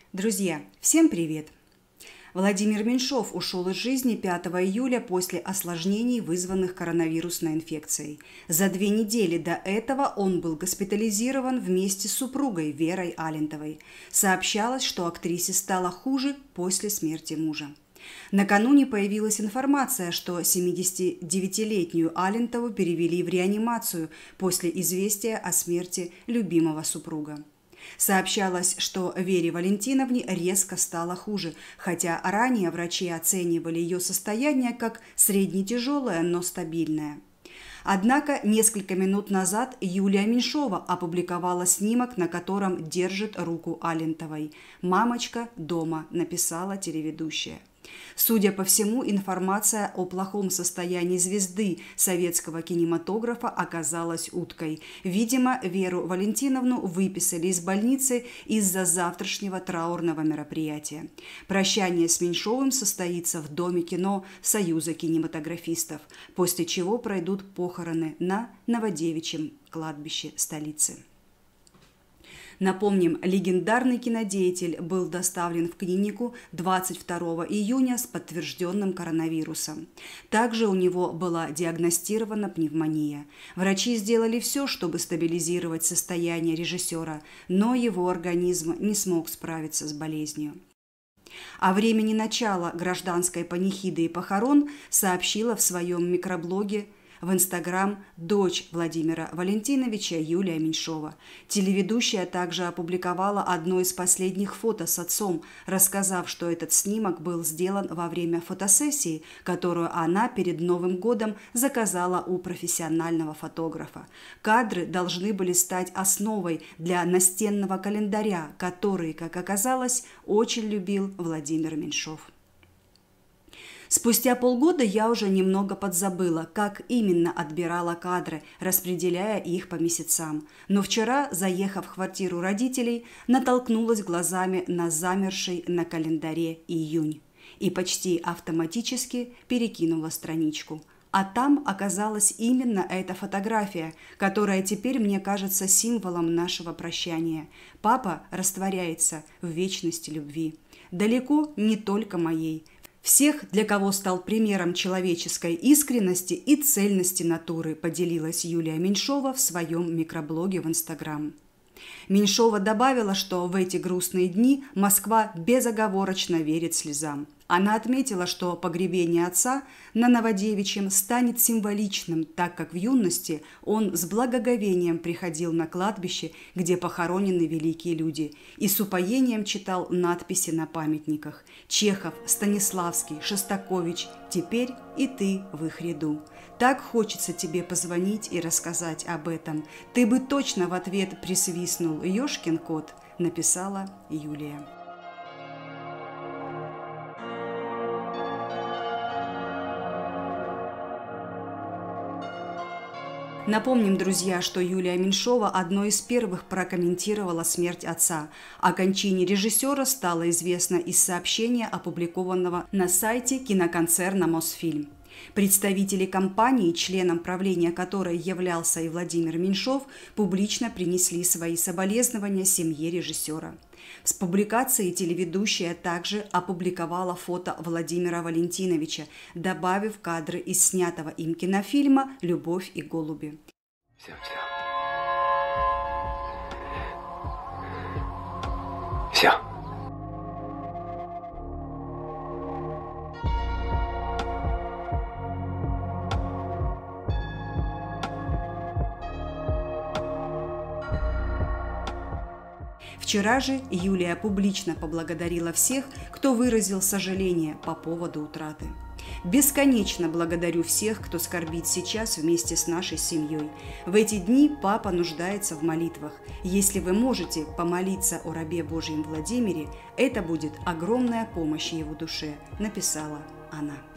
Друзья, всем привет! Владимир Меньшов ушел из жизни 5 июля после осложнений, вызванных коронавирусной инфекцией. За 2 недели до этого он был госпитализирован вместе с супругой Верой Алентовой. Сообщалось, что актрисе стало хуже после смерти мужа. Накануне появилась информация, что 79-летнюю Алентову перевели в реанимацию после известия о смерти любимого супруга. Сообщалось, что Вере Валентиновне резко стало хуже, хотя ранее врачи оценивали ее состояние как средне-тяжелое, но стабильное. Однако несколько минут назад Юлия Меньшова опубликовала снимок, на котором держит руку Алентовой. «Мамочка дома», написала телеведущая. Судя по всему, информация о плохом состоянии звезды советского кинематографа оказалась уткой. Видимо, Веру Валентиновну выписали из больницы из-за завтрашнего траурного мероприятия. Прощание с Меньшовым состоится в Доме кино Союза кинематографистов, после чего пройдут похороны на Новодевичьем кладбище столицы. Напомним, легендарный кинодеятель был доставлен в клинику 22 июня с подтвержденным коронавирусом. Также у него была диагностирована пневмония. Врачи сделали все, чтобы стабилизировать состояние режиссера, но его организм не смог справиться с болезнью. О времени начала гражданской панихиды и похорон сообщила в своем микроблоге в Инстаграм дочь Владимира Валентиновича Юлия Меньшова. Телеведущая также опубликовала одно из последних фото с отцом, рассказав, что этот снимок был сделан во время фотосессии, которую она перед Новым годом заказала у профессионального фотографа. Кадры должны были стать основой для настенного календаря, который, как оказалось, очень любил Владимир Меньшов. Спустя полгода я уже немного подзабыла, как именно отбирала кадры, распределяя их по месяцам. Но вчера, заехав в квартиру родителей, натолкнулась глазами на замерший на календаре июнь и почти автоматически перекинула страничку. А там оказалась именно эта фотография, которая теперь мне кажется символом нашего прощания. Папа растворяется в вечности любви. Далеко не только моей. Всех, для кого стал примером человеческой искренности и цельности натуры, поделилась Юлия Меньшова в своем микроблоге в Инстаграм. Меньшова добавила, что в эти грустные дни Москва безоговорочно верит слезам. Она отметила, что погребение отца на Новодевичьем станет символичным, так как в юности он с благоговением приходил на кладбище, где похоронены великие люди, и с упоением читал надписи на памятниках: «Чехов, Станиславский, Шостакович, теперь и ты в их ряду. Так хочется тебе позвонить и рассказать об этом. Ты бы точно в ответ присвистнул, ёшкин кот», написала Юлия. Напомним, друзья, что Юлия Меньшова одной из первых прокомментировала смерть отца. О кончине режиссера стало известно из сообщения, опубликованного на сайте киноконцерна «Мосфильм». Представители компании, членом правления которой являлся и Владимир Меньшов, публично принесли свои соболезнования семье режиссера. С публикацией телеведущая также опубликовала фото Владимира Валентиновича, добавив кадры из снятого им кинофильма «Любовь и голуби». Все. Вчера же Юлия публично поблагодарила всех, кто выразил сожаление по поводу утраты. «Бесконечно благодарю всех, кто скорбит сейчас вместе с нашей семьей. В эти дни папа нуждается в молитвах. Если вы можете помолиться о рабе Божьем Владимире, это будет огромная помощь его душе», написала она.